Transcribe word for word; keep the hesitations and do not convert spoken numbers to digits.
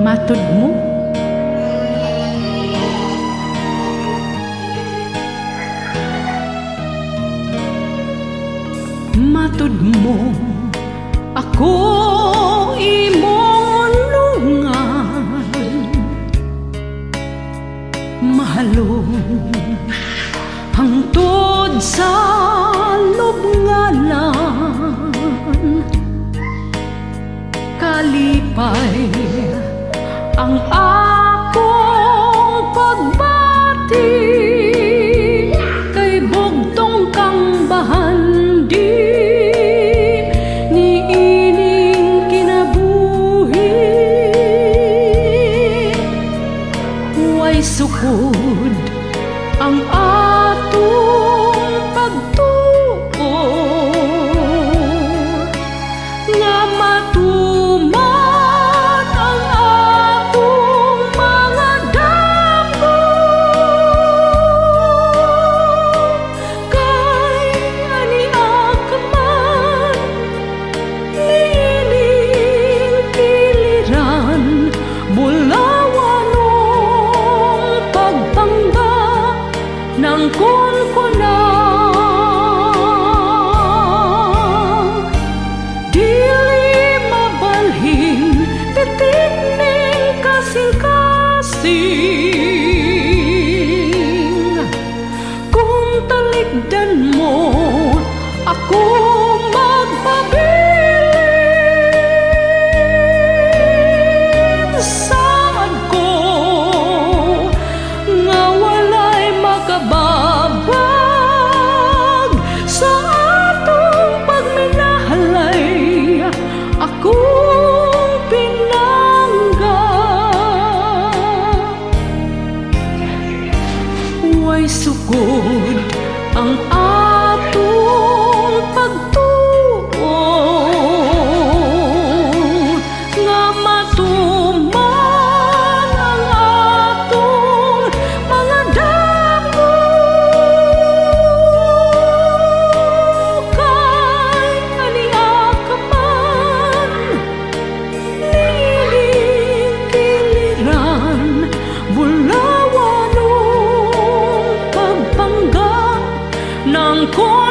matud mo? Matud mo ako imong lungan, mahalong hangtod sa lubnganan, kalipay ang akong pagbati kay bugtong kang bahandi ni ining kinabuhi. Way sukod ang atong pagtuo nga matuman ang atong mga dako, kay aniak man nining piliran bulawanong pagpangga ng kunkuna. Dili mabalhin titik ning kasing-kasing, kung talikdan mo ako magpabilin. Saad ko nga walay makababag sa atong pagminahalay, akong pinangga. Way sukod ang atong pagtuo nga matuman ang atong mga dako, kay aniak man nining kiliran bulawanong pagpangga ng